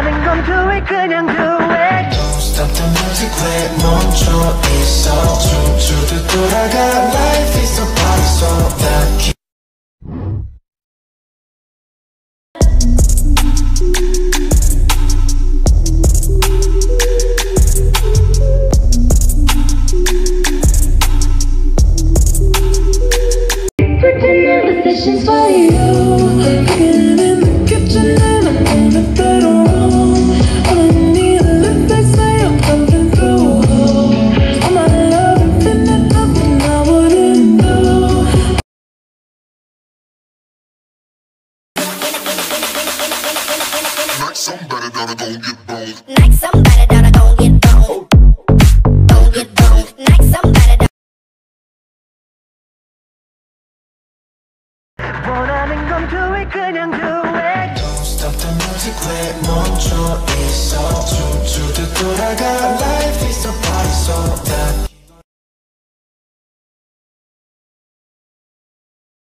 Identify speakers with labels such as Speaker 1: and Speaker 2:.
Speaker 1: 원하는 건 do it 그냥 do it
Speaker 2: Don't stop the music 왜 멈춰 있어 춤추듯 돌아가 Life is a party so that
Speaker 3: Positions for you. Cooking in the kitchen and I'm on the bedroom. All I need a lip that say I'm coming through. All my love and feeling nothing I wouldn't do.
Speaker 4: Like somebody gotta go get boned.
Speaker 5: Like somebody gotta go get boned. Go get boned. Like somebody.
Speaker 1: 원하는 건 do it 그냥 do it
Speaker 2: Don't stop the music 왜 멈춰 있어 춤추듯 돌아가